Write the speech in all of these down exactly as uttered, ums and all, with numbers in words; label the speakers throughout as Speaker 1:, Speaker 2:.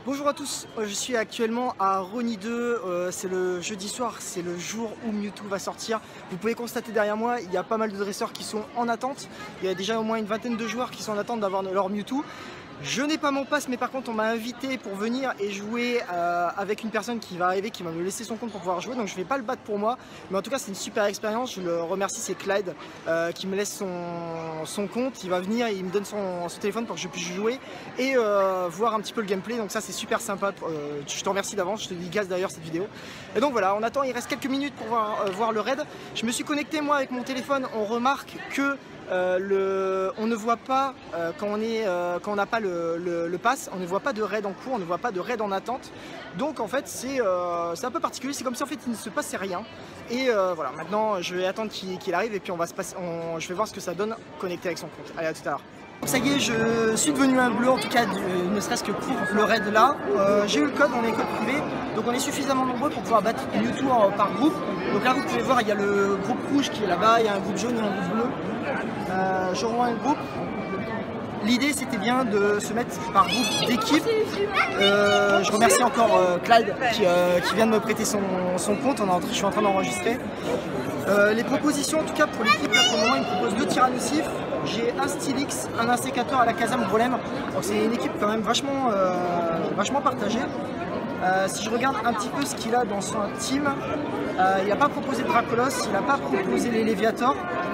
Speaker 1: Bonjour à tous, je suis actuellement à Rony deux, euh, c'est le jeudi soir, c'est le jour où Mewtwo va sortir. Vous pouvez constater derrière moi, il y a pas mal de dresseurs qui sont en attente. Il y a déjà au moins une vingtaine de joueurs qui sont en attente d'avoir leur Mewtwo. Je n'ai pas mon pass, mais par contre on m'a invité pour venir et jouer euh, avec une personne qui va arriver, qui va me laisser son compte pour pouvoir jouer. Donc je ne vais pas le battre pour moi, mais en tout cas c'est une super expérience. Je le remercie, c'est Clyde euh, qui me laisse son, son compte. Il va venir et il me donne son, son téléphone pour que je puisse jouer et euh, voir un petit peu le gameplay. Donc ça c'est super sympa. Euh, je te remercie d'avance, je te dédicace d'ailleurs cette vidéo. Et donc voilà, on attend, il reste quelques minutes pour voir, euh, voir le raid. Je me suis connecté moi avec mon téléphone. On remarque que Euh, le, on ne voit pas, euh, quand on est, euh, quand on n'a pas le, le, le pass, on ne voit pas de raid en cours, on ne voit pas de raid en attente. Donc en fait c'est euh, un peu particulier, c'est comme si en fait il ne se passait rien. Et euh, voilà, maintenant je vais attendre qu'il qu'il arrive et puis on va se passer, on, je vais voir ce que ça donne connecté avec son compte. Allez, à tout à l'heure. Ça y est, je suis devenu un bleu, en tout cas euh, ne serait-ce que pour le raid là. Euh, J'ai eu le code, on est code privé, donc on est suffisamment nombreux pour pouvoir battre Mewtwo en, par groupe. Donc là vous pouvez voir, il y a le groupe rouge qui est là-bas, il y a un groupe jaune et un groupe bleu. Euh, je rejoins un groupe. L'idée c'était bien de se mettre par groupe d'équipe. Euh, je remercie encore euh, Clyde qui, euh, qui vient de me prêter son, son compte. On est en, je suis en train d'enregistrer. Euh, les propositions en tout cas pour l'équipe, pour le moment ils me proposent deux Tyrannosifs. J'ai un Steelix, un insécateur à la Kazam Golem. Donc c'est une équipe quand même vachement, euh, vachement partagée. Euh, si je regarde un petit peu ce qu'il a dans son team, euh, il n'a pas proposé Dracolos, il n'a pas proposé les Léviators.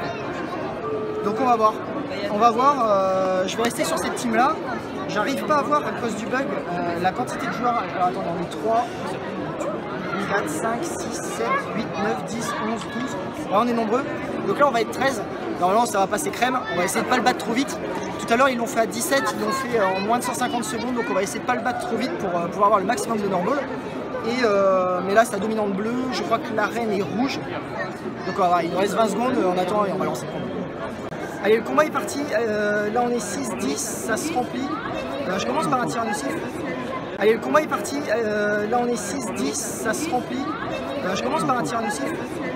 Speaker 1: Donc on va voir, on va voir, euh, je vais rester sur cette team là. J'arrive pas à voir à cause du bug euh, la quantité de joueurs. Alors attends, on est trois, quatre, cinq, six, sept, huit, neuf, dix, onze, douze. Là on est nombreux. Donc là on va être treize. Normalement ça va passer crème. On va essayer de pas le battre trop vite. Tout à l'heure ils l'ont fait à dix-sept, ils l'ont fait en moins de cent cinquante secondes. Donc on va essayer de pas le battre trop vite pour euh, pouvoir avoir le maximum de normal. Et euh, mais là c'est la dominante bleue. Je crois que l'arène est rouge. Donc voilà, il nous reste vingt secondes. On attend et on va lancer le combat. Allez, le combat est parti, euh, là on est six dix, ça se remplit. Euh, je commence par un Tyrannosif. Allez, le combat est parti, euh, là on est six dix, ça se remplit. Euh, je commence par un Tyrannosif.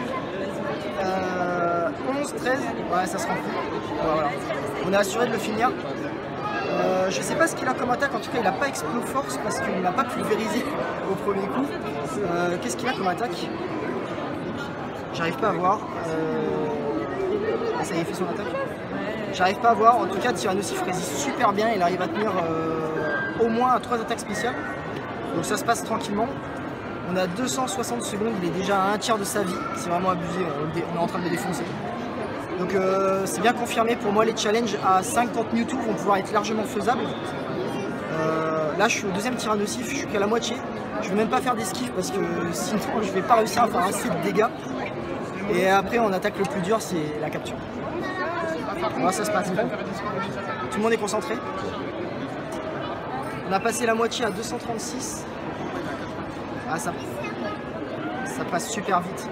Speaker 1: Euh, onze treize, ouais ça se remplit. Voilà. On est assuré de le finir. Euh, je sais pas ce qu'il a comme attaque, en tout cas il n'a pas Explo Force parce qu'il n'a pas pulvérisé au premier coup. Euh, Qu'est-ce qu'il a comme attaque? J'arrive pas à voir. Euh... Ça y est, fait son attaque. J'arrive pas à voir, en tout cas Tyrannosif résiste super bien, il arrive à tenir euh, au moins à trois attaques spéciales. Donc ça se passe tranquillement. On a deux cent soixante secondes, il est déjà à un tiers de sa vie, c'est vraiment abusé, on est en train de le défoncer. Donc euh, c'est bien confirmé, pour moi les challenges à cinq contre Mewtwo vont pouvoir être largement faisables. Euh, là je suis au deuxième Tyrannosif, je suis qu'à la moitié. Je vais même pas faire d'esquive parce que sinon je vais pas réussir à faire assez de dégâts. Et après on attaque le plus dur, c'est la capture. Voilà, ça se passe bien. Tout le monde est concentré. On a passé la moitié à deux cent trente-six. Ah, ça, ça passe super vite.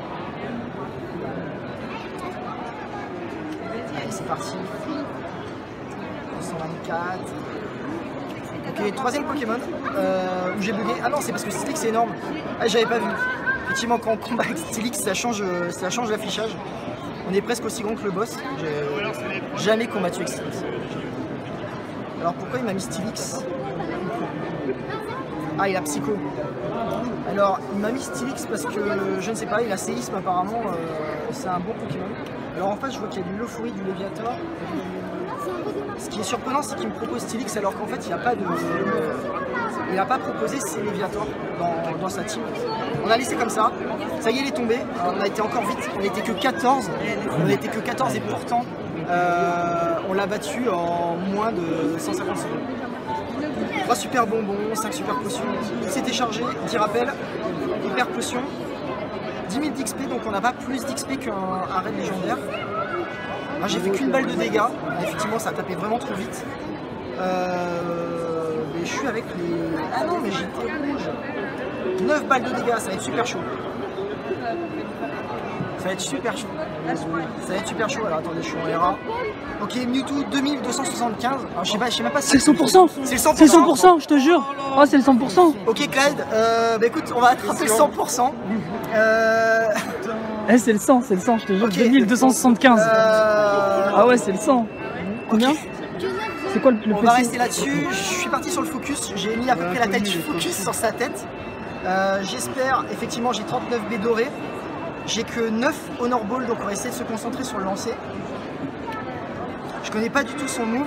Speaker 1: Allez, c'est parti. deux cent vingt-quatre. Ok, troisième Pokémon euh, où j'ai bugué. Ah non, c'est parce que Steelix c'est énorme. Ah, j'avais pas vu. Effectivement, quand on combat avec Steelix, ça change, ça change l'affichage. On est presque aussi grand que le boss. J'ai jamais combattu avec Steelix. Alors pourquoi il m'a mis Steelix? Ah, il a Psycho. Alors il m'a mis Steelix parce que je ne sais pas, il a Séisme apparemment. Euh, c'est un bon Pokémon. Alors en face, je vois qu'il y a de l'euphorie, du Léviator. Ce qui est surprenant, c'est qu'il me propose Steelix alors qu'en fait il n'a pas de. Il n'a pas proposé ses Léviators dans, dans sa team. On a laissé comme ça. Ça y est, il est tombé. Alors, on a été encore vite. On n'était que quatorze. On n'était que quatorze et pourtant euh, on l'a battu en moins de cent cinquante secondes. trois super bonbons, cinq super potions. Il s'était chargé, dix rappels, hyper potion. dix mille d'X P, donc on n'a pas plus d'X P qu'un raid légendaire. J'ai fait qu'une balle de dégâts. Effectivement, ça a tapé vraiment trop vite. Euh, mais je suis avec les. Ah non, mais j'étais rouge. neuf balles de dégâts, ça va être super chaud. Ça va être super chaud. Ça va être super chaud. Alors attendez, je suis en R A. Ok, Mewtwo deux mille deux cent soixante-quinze. Alors, je sais pas, je sais même pas si
Speaker 2: c'est le cent pour cent.
Speaker 1: C'est le cent pour cent.
Speaker 2: C'est le cent pour cent, je te jure. Oh, c'est le cent pour cent.
Speaker 1: Ok, Clyde, euh, bah écoute, on va attraper le cent pour cent. Euh...
Speaker 2: Eh, c'est le cent, c'est le cent, je te jure.
Speaker 1: Okay.
Speaker 2: deux mille deux cent soixante-quinze.
Speaker 1: Euh...
Speaker 2: Ah ouais, c'est le cent. Combien?
Speaker 1: okay.
Speaker 2: C'est quoi le, le
Speaker 1: On
Speaker 2: P C?
Speaker 1: va rester là-dessus. Je suis parti sur le focus. J'ai mis à peu près la taille du focus sur sa tête. Euh, J'espère, effectivement, j'ai trente-neuf B doré. J'ai que neuf Honor Ball, donc on va essayer de se concentrer sur le lancer. Je connais pas du tout son move.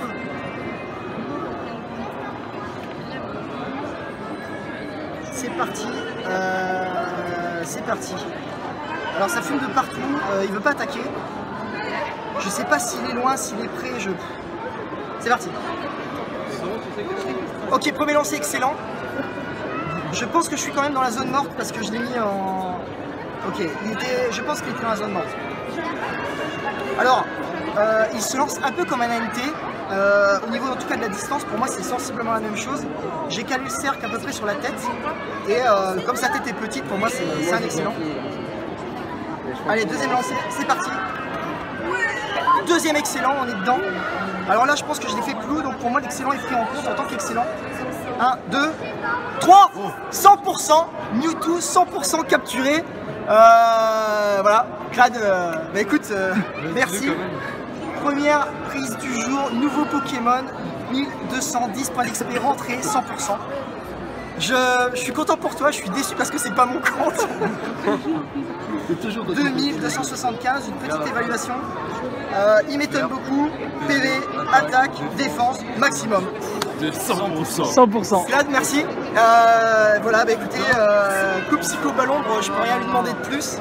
Speaker 1: C'est parti. Euh, C'est parti. Alors ça fume de partout. Euh, il veut pas attaquer. Je sais pas s'il est loin, s'il est prêt. Je... C'est parti. Ok, premier lancer excellent. Je pense que je suis quand même dans la zone morte parce que je l'ai mis en... Ok, il était... je pense qu'il était dans la zone morte. Alors, euh, il se lance un peu comme un A M T. Euh, au niveau en tout cas de la distance, pour moi c'est sensiblement la même chose. J'ai calé le cercle à peu près sur la tête. Et euh, comme sa tête est petite, pour moi c'est un excellent. Allez, deuxième lancé, c'est parti. Deuxième excellent, on est dedans. Alors là je pense que je l'ai fait plus haut, donc pour moi l'excellent est pris en compte en tant qu'excellent. un, deux, trois, cent pour cent Mewtwo, cent pour cent capturé. Euh, voilà, Clad, euh, bah écoute, euh, merci. Première prise du jour, nouveau Pokémon, mille deux cent dix points d'X P rentré, cent pour cent. Je, je suis content pour toi, je suis déçu parce que c'est pas mon compte. deux mille deux cent soixante-quinze, une petite évaluation. Euh, il m'étonne beaucoup. P V, attaque, défense, maximum.
Speaker 3: De cent pour cent.
Speaker 2: cent pour cent.
Speaker 1: Clad, merci. Euh, voilà, bah écoutez, euh, coup psycho ballon, bon, je peux rien lui demander de plus.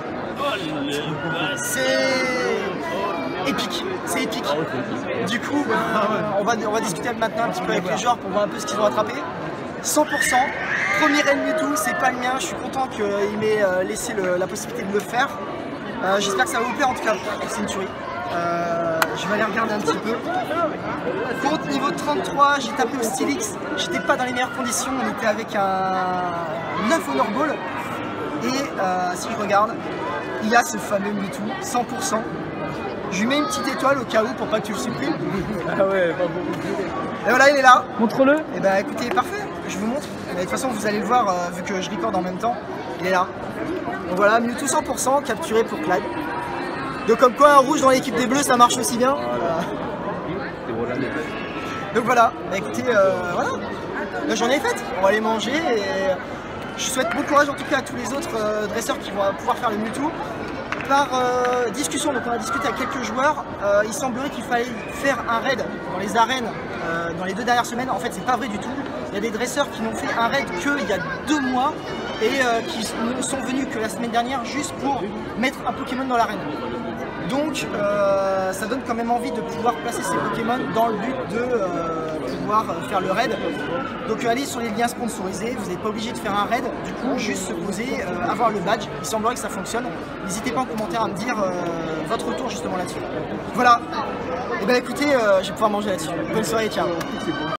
Speaker 1: C'est épique, c'est épique. Du coup, bah, on, va, on va discuter maintenant un petit peu avec les joueurs pour voir un peu ce qu'ils ont attrapé. cent pour cent, premier raid Mewtwo, c'est pas le mien, je suis content qu'il m'ait laissé le, la possibilité de le faire. Euh, J'espère que ça va vous plaire en tout cas, c'est une tuerie. Euh, je vais aller regarder un petit peu. Compte niveau trente-trois, j'ai tapé au Stylix, j'étais pas dans les meilleures conditions, on était avec un neuf Honor Ball. Et euh, si je regarde, il y a ce fameux Mewtwo, cent pour cent. Je lui mets une petite étoile au cas où pour pas que tu le supprimes.
Speaker 3: Ah ouais, pas beaucoup.
Speaker 1: Et voilà, il est là.
Speaker 2: Montre-le.
Speaker 1: Et bah écoutez, parfait, je vous montre. Et bah, de toute façon, vous allez le voir, euh, vu que je record en même temps, il est là. Donc voilà, Mewtwo cent pour cent, capturé pour Clad. Donc comme quoi, un rouge dans l'équipe des bleus, ça marche aussi bien. Voilà. Donc voilà, bah écoutez, euh, voilà. La journée est faite, on va aller manger et je souhaite bon courage en tout cas à tous les autres euh, dresseurs qui vont pouvoir faire le Mewtwo. Par euh, discussion, donc on a discuté avec quelques joueurs, euh, il semblerait qu'il fallait faire un raid dans les arènes euh, dans les deux dernières semaines. En fait, c'est pas vrai du tout. Il y a des dresseurs qui n'ont fait un raid qu'il y a deux mois et euh, qui ne sont venus que la semaine dernière juste pour mettre un Pokémon dans l'arène. Donc euh, ça donne quand même envie de pouvoir placer ces Pokémon dans le but de euh, pouvoir faire le raid. Donc euh, allez sur les liens sponsorisés, vous n'êtes pas obligé de faire un raid, du coup juste se poser, euh, avoir le badge, il semblerait que ça fonctionne. N'hésitez pas en commentaire à me dire euh, votre retour justement là-dessus. Voilà, et ben écoutez, euh, je vais pouvoir manger là-dessus. Bonne soirée, ciao.